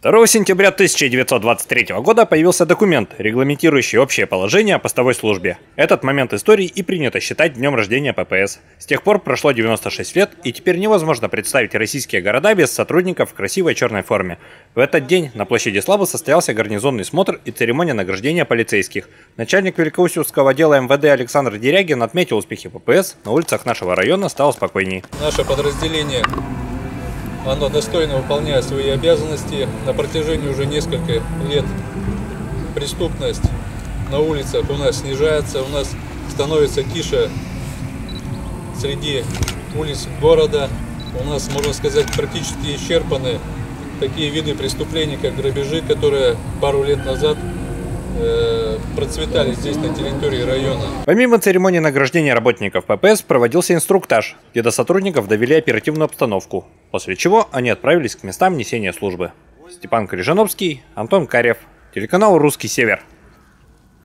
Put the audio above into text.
2 сентября 1923 года появился документ, регламентирующий общее положение о постовой службе. Этот момент истории и принято считать днем рождения ППС. С тех пор прошло 96 лет, и теперь невозможно представить российские города без сотрудников в красивой черной форме. В этот день на площади Славы состоялся гарнизонный смотр и церемония награждения полицейских. Начальник Великоустюгского отдела МВД Александр Дерягин отметил успехи ППС, на улицах нашего района стало спокойнее. Наше подразделение достойно выполняет свои обязанности. На протяжении уже нескольких лет преступность на улицах у нас снижается, у нас становится тише среди улиц города. У нас, можно сказать, практически исчерпаны такие виды преступлений, как грабежи, которые пару лет назад процветали здесь, на территории района. Помимо церемонии награждения работников ППС проводился инструктаж, где до сотрудников довели оперативную обстановку, после чего они отправились к местам несения службы. Степан Крижановский, Антон Карев, телеканал «Русский Север».